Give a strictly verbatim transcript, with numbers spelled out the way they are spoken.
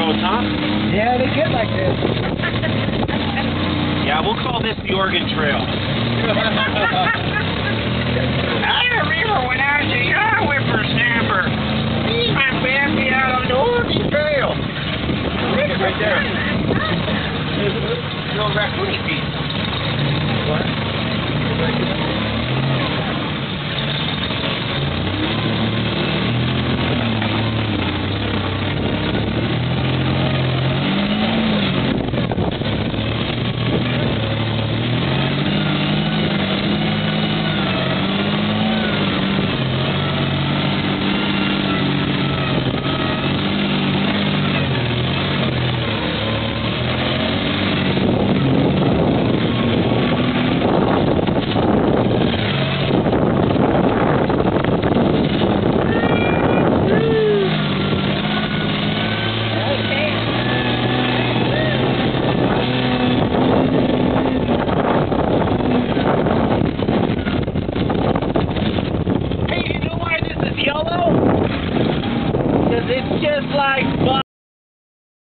episodes, huh? Yeah, they get like this. Yeah, we'll call this the Oregon Trail. I remember when I was a young whippersnapper. Me and my family out on the Oregon Trail. Right there. Little raccoon feet. What? It's just like